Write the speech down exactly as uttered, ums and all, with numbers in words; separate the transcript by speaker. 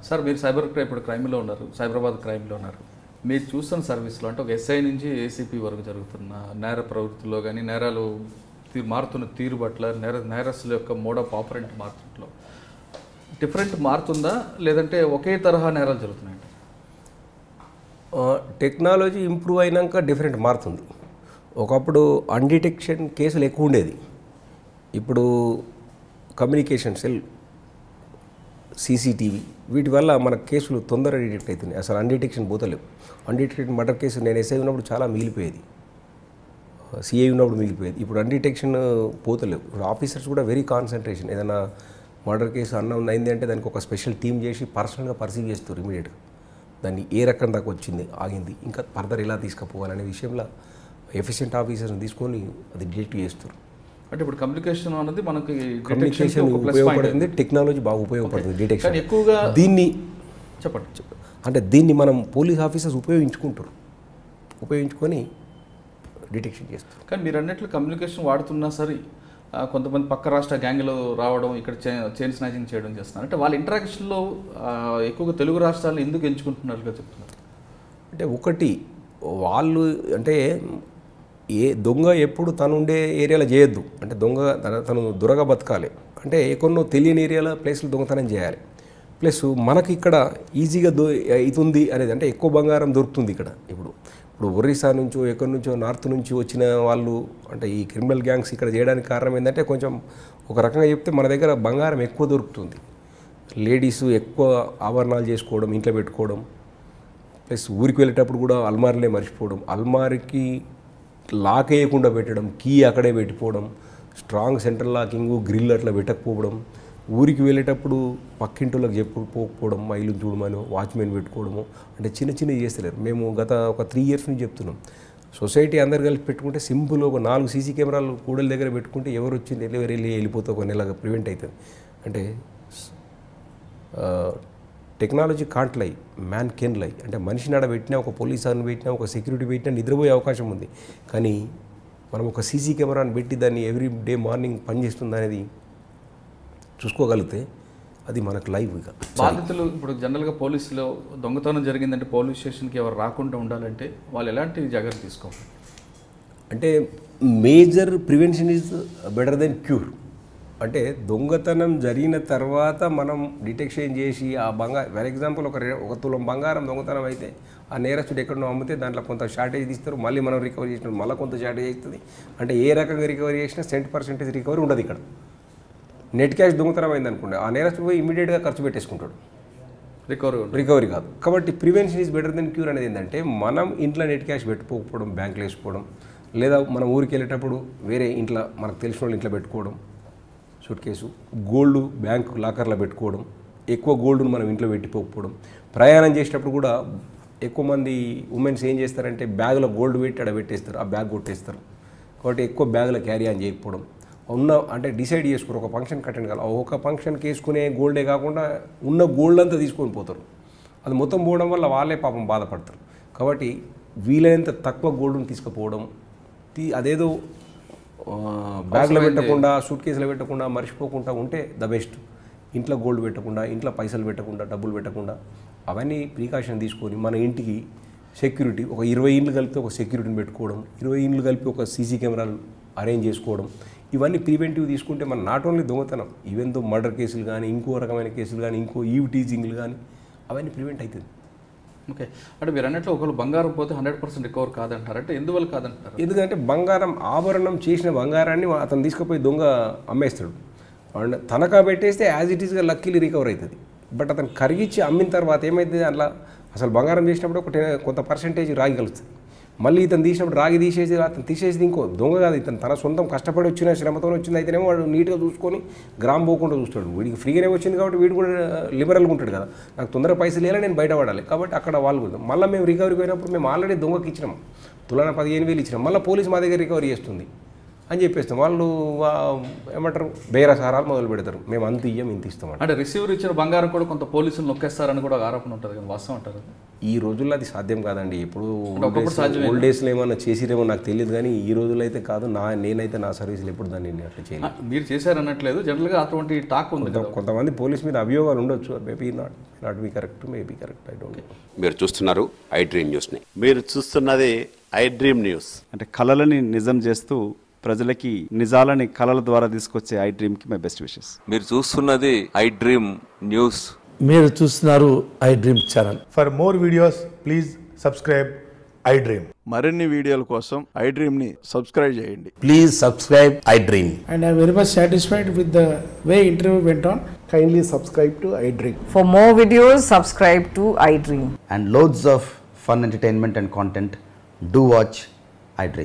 Speaker 1: Sir మీరు cyber crime ఇప్పుడు క్రైమ్లో ఉన్నారు, సైబరాబాద్ క్రైమ్లో ఉన్నారు. మీరు చూస్తున్న సర్వీస్లో అంటే ఒక ఎస్ఐ నుంచి ఏసీపీ వరకు జరుగుతున్న నేర ప్రవృత్తిలో కానీ నేరాలు తీరు మారుతున్న తీరు పట్ల నేర నేరస్తుల యొక్క మోడ్ ఆఫ్ ఆపరెంట్ మారుతుంట్లో డిఫరెంట్ మారుతుందా లేదంటే ఒకే తరహా నేరాలు జరుగుతున్నాయండి?
Speaker 2: టెక్నాలజీ ఇంప్రూవ్ అయినాక డిఫరెంట్ మారుతుంది. ఒకప్పుడు అన్డిటెక్షన్ కేసులు ఎక్కువ ఉండేది. ఇప్పుడు కమ్యూనికేషన్ సెల్, సీసీటీవీ వీటి వల్ల మన కేసులు తొందరగా డిటెక్ట్ అవుతున్నాయి. అసలు అన్డిటెక్షన్ పోతలేవు. అన్డిటెక్టెడ్ మర్డర్ కేసు నేను ఎస్ఐ ఉన్నప్పుడు చాలా మిగిలిపోయేది, సిఐ ఉన్నప్పుడు మిగిలిపోయేది. ఇప్పుడు అన్డిటెక్షన్ పోతలేవు. ఇప్పుడు ఆఫీసర్స్ కూడా వెరీ కాన్సన్ట్రేషన్. ఏదైనా మర్డర్ కేసు అన్న అయింది అంటే దానికి ఒక స్పెషల్ టీమ్ చేసి పర్సనల్గా పర్సీవ్ చేస్తారు ఇమీడియట్గా. దాన్ని ఏ రకం దాకా వచ్చింది, ఆగింది, ఇంకా ఫర్దర్ ఎలా తీసుకుపోవాలనే విషయంలో ఎఫిషియెంట్ ఆఫీసర్ని తీసుకొని అది డిటెక్ట్ చేస్తారు.
Speaker 1: అంటే ఇప్పుడు కమ్యూనికేషన్ అనేది మనకి
Speaker 2: కమ్యూనికేషన్ ఉపయోగపడుతుంది, టెక్నాలజీ బాగా ఉపయోగపడుతుంది డిటెక్షన్.
Speaker 1: ఎక్కువగా
Speaker 2: దీన్ని
Speaker 1: చెప్పండి
Speaker 2: అంటే దీన్ని మనం పోలీస్ ఆఫీసర్స్ ఉపయోగించుకుంటారు, ఉపయోగించుకొని డిటెక్షన్ చేస్తారు.
Speaker 1: కానీ మీరు అన్నట్లు కమ్యూనికేషన్ వాడుతున్నా సరే కొంతమంది పక్క రాష్ట్ర గ్యాంగ్లో రావడం, ఇక్కడ చైన్ స్నాచింగ్ చేయడం చేస్తున్నారు. అంటే వాళ్ళ ఇంటరాక్షన్లో ఎక్కువగా తెలుగు రాష్ట్రాలను ఎందుకు ఎంచుకుంటున్నారుగా చెప్తున్నారు?
Speaker 2: అంటే ఒకటి వాళ్ళు అంటే ఏ దొంగ ఎప్పుడు తను ఉండే ఏరియాలో చేయొద్దు. అంటే దొంగ తన తను దొరగా బతకాలి అంటే ఎక్కడో తెలియని ఏరియాలో ప్లేస్లో దొంగతనం చేయాలి. ప్లస్ మనకి ఇక్కడ ఈజీగా దొ అవుతుంది అనేది, అంటే ఎక్కువ బంగారం దొరుకుతుంది ఇక్కడ. ఇప్పుడు ఇప్పుడు ఒరిస్సా నుంచో ఎక్కడి నుంచో నార్త్ నుంచి వచ్చిన వాళ్ళు అంటే ఈ క్రిమినల్ గ్యాంగ్స్ ఇక్కడ చేయడానికి కారణం ఏంటంటే కొంచెం ఒక రకంగా చెప్తే మన దగ్గర బంగారం ఎక్కువ దొరుకుతుంది. లేడీస్ ఎక్కువ ఆభరణాలు చేసుకోవడం, ఇంట్లో పెట్టుకోవడం, ప్లస్ ఊరికి వెళ్ళేటప్పుడు కూడా అల్మారీలే మర్చిపోవడం, అల్మారీకి లాక్ వేయకుండా పెట్టడం, కీ అక్కడే పెట్టిపోవడం, స్ట్రాంగ్ సెంట్రల్ లాకింగ్ గ్రిల్ అట్లా పెట్టకపోవడం, ఊరికి వెళ్ళేటప్పుడు పక్కింటిలోకి చెప్పుకోకపోవడం, మైలు చూడమని వాచ్మెన్ పెట్టుకోవడము, అంటే చిన్న చిన్నవి చేస్తలేరు. మేము గత ఒక త్రీ ఇయర్స్ నుంచి చెప్తున్నాం, సొసైటీ అందరు కలిసి పెట్టుకుంటే సింపుల్ ఒక నాలుగు సీసీ కెమెరాలు కూడల దగ్గర పెట్టుకుంటే ఎవరు వచ్చింది ఎవరు వెళ్ళి వెళ్ళిపోతే ఒక నెలగా ప్రివెంట్ అవుతుంది. అంటే technology can't lie, man can lie. అంటే మనిషిని ఆడ పెట్టినా, ఒక పోలీస్ అని పెట్టినా, ఒక సెక్యూరిటీ పెట్టినా నిద్రపోయే అవకాశం ఉంది. కానీ మనం ఒక సీసీ కెమెరాని పెట్టి దాన్ని ఎవ్రీ డే మార్నింగ్ పనిచేస్తుంది అనేది చూసుకోగలిగితే అది మనకు లైవ్. ఇక
Speaker 1: బాధితులు ఇప్పుడు జనరల్గా పోలీసులో దొంగతనం జరిగిందంటే పోలీస్ స్టేషన్కి ఎవరు రాకుండా ఉండాలంటే వాళ్ళు ఎలాంటి జాగ్రత్త తీసుకోవాలి?
Speaker 2: అంటే major prevention is better than cure. అంటే దొంగతనం జరిగిన తర్వాత మనం డిటెక్షన్ చేసి ఆ బంగారం, ఫర్ ఎగ్జాంపుల్ ఒక ఒక తులం బంగారం దొంగతనం అయితే ఆ నేరస్తుడు ఎక్కడో అమ్మితే దాంట్లో కొంత షార్టేజ్ తీస్తారు, మళ్ళీ మనం రికవరీ చేసినప్పుడు మళ్ళీ కొంత షార్టేజ్ అవుతుంది. అంటే ఏ రకంగా రికవరీ చేసినా సెంట్ పర్సెంటేజ్ రికవరీ ఉండదు. ఇక్కడ నెట్ క్యాష్ దొంగతనం అయింది అనుకోండి, ఆ నేరస్తుడు పోయి ఇమీడియట్గా ఖర్చు పెట్టేసుకుంటాడు,
Speaker 1: రికవరీ
Speaker 2: రికవరీ కాదు. కాబట్టి prevention is better than cure అనేది ఏంటంటే మనం ఇంట్లో నెట్ క్యాష్ పెట్టుకోకపోవడం, బ్యాంకులో వేసుకోవడం, లేదా మనం ఊరికి వెళ్ళేటప్పుడు వేరే ఇంట్లో మనకు తెలిసిన వాళ్ళు ఇంట్లో పెట్టుకోవడం, సూట్ కేసు గోల్డ్ బ్యాంక్ లాకర్లో పెట్టుకోవడం, ఎక్కువ గోల్డ్ను మనం ఇంట్లో పెట్టిపోకపోవడం. ప్రయాణం చేసేటప్పుడు కూడా ఎక్కువ మంది ఉమెన్స్ ఏం చేస్తారంటే బ్యాగ్లో గోల్డ్ పెట్టి అక్కడ పెట్టేస్తారు, ఆ బ్యాగ్ కొట్టేస్తారు. కాబట్టి ఎక్కువ బ్యాగ్లో క్యారీ ఆన్ చేయకపోవడం, ఉన్న అంటే డిసైడ్ చేసుకోరు ఒక ఫంక్షన్ అటెండ్ కావాలి, ఒక ఫంక్షన్కి వేసుకునే గోల్డే కాకుండా ఉన్న గోల్డ్ అంతా తీసుకొని పోతారు. అది మొత్తం పోవడం వల్ల వాళ్ళే పాపం బాధపడతారు. కాబట్టి వీలైనంత తక్కువ గోల్డ్ని తీసుకుపోవడం, అదేదో బ్యాగ్లో పెట్టకుండా సూట్ కేసులో పెట్టకుండా మర్చిపోకుండా ఉంటే ద బెస్ట్. ఇంట్లో గోల్డ్ పెట్టకుండా, ఇంట్లో పైసలు పెట్టకుండా, డబ్బులు పెట్టకుండా, అవన్నీ ప్రికాషన్ తీసుకొని మన ఇంటికి సెక్యూరిటీ ఒక ఇరవై ఇండ్లు కలిపి ఒక సెక్యూరిటీని పెట్టుకోవడం, ఇరవై ఇండ్లు కలిపి ఒక సీసీ కెమెరాలు అరేంజ్ చేసుకోవడం, ఇవన్నీ ప్రివెంటివ్ తీసుకుంటే మన నాట్ ఓన్లీ దొంగతనం, ఈవెన్ దో మర్డర్ కేసులు కానీ, ఇంకో రకమైన కేసులు కానీ, ఇంకో ఈవ్ టీజింగ్లు కానీ అవన్నీ ప్రివెంట్ అవుతుంది.
Speaker 1: ఓకే, అంటే మీరు అన్నట్లు ఒకళ్ళు బంగారం పోతే హండ్రెడ్ పర్సెంట్ రికవర్ కాదంటారు. అంటే ఎందువల్ల కాదంటారు?
Speaker 2: ఎందుకంటే బంగారం ఆభరణం చేసిన బంగారాన్ని అతను తీసుకుపోయి దొంగ అమ్మేస్తాడు. అండ్ తనఖా పెట్టేస్తే యాజ్ ఇట్ ఈస్గా లక్కీలీ రికవర్ అవుతుంది. బట్ అతను కరిగించి అమ్మిన తర్వాత ఏమవుతుంది, అట్లా అసలు బంగారం చేసినప్పుడు ఒక కొంత పర్సెంటేజ్ రాగి కలుస్తుంది. మళ్ళీ ఇతను తీసినప్పుడు రాగి తీసేసి అతను తీసేసి ఇంకో దొంగ కాదు, ఇతను తన సొంతం కష్టపడి వచ్చిన శ్రమతో వచ్చింది అయితేనేమో వాడు నీట్గా చూసుకొని గ్రామ్ పోకుండా చూస్తాడు. వీడికి ఫ్రీగానే వచ్చింది కాబట్టి వీడు కూడా లిబరల్గా ఉంటాడు కదా, నాకు తొందరగా పైసలు లేలా నేను బయట పడాలి కాబట్టి అక్కడ వాళ్ళు మళ్ళీ మేము రికవరీకి పోయినప్పుడు మేము ఆల్రెడీ దొంగకి ఇచ్చినాం, తులాన పదిహేను వేలు ఇచ్చినాం, మళ్ళీ పోలీస్ మా దగ్గర రికవరీ చేస్తుంది. అని చెప్పేస్తాం. వాళ్ళు వా- ఏమంటారు బేరసారాలు మొదలు పెడతారు, మేము అంత ఇయ్యం ఇంత ఇస్తామంట.
Speaker 1: అంటే రిసీవర్ ఇచ్చిన బంగారం కూడా కొంత పోలీసులు నొక్కేస్తారని కూడా ఒక ఆరోపణ ఉంటుంది కదా, వాస్తవం అంటారు.
Speaker 2: ఈ రోజుల్లో అది సాధ్యం కాదండి. ఇప్పుడు
Speaker 1: ఒకప్పుడు సాధ్యమే.
Speaker 2: ఓల్డ్ డేస్లో ఏమన్నా చేసిరేమో నాకు తెలియదు, కానీ ఈ రోజుల్లో అయితే కాదు. నా నేనైతే నా సర్వీస్లో ఎప్పుడు దాన్ని నేను అట్లా చేయలేదు.
Speaker 1: మీరు చేశారనట్లేదు, జనరల్గా అటువంటి టాక్ ఉంది
Speaker 2: కొంత-
Speaker 1: కదా.
Speaker 2: కొంతమంది పోలీస్ మీద అభియోగాలు ఉండొచ్చు, maybe not not be correct, maybe correct, I don't know.
Speaker 3: మీరు చూస్తున్నారు ఐ డ్రీమ్ న్యూస్ని. మీరు చూస్తున్నది ఐ డ్రీమ్ న్యూస్.
Speaker 4: అంటే కళలని నిజం చేస్తూ ప్రజలకి నిజాలని కళల ద్వారా తీసుకొచ్చే ఐ డ్రీమ్కి మై బెస్ట్ విషెస్.
Speaker 5: మీరు చూస్తున్నది ఐ డ్రీమ్ న్యూస్.
Speaker 6: మీరు చూస్తున్నారు I Dream channel.
Speaker 7: For more videos, please subscribe I Dream.
Speaker 8: మరిన్ని వీడియోల కోసం ఐ డ్రీమ్ని సబ్స్క్రైబ్ చేయండి.
Speaker 6: Please subscribe I Dream.
Speaker 9: And I'm very much satisfied with the way interview went on.
Speaker 7: Kindly subscribe to I Dream.
Speaker 10: For more videos, subscribe to iDream.
Speaker 11: And loads of fun entertainment and content. Do watch I Dream.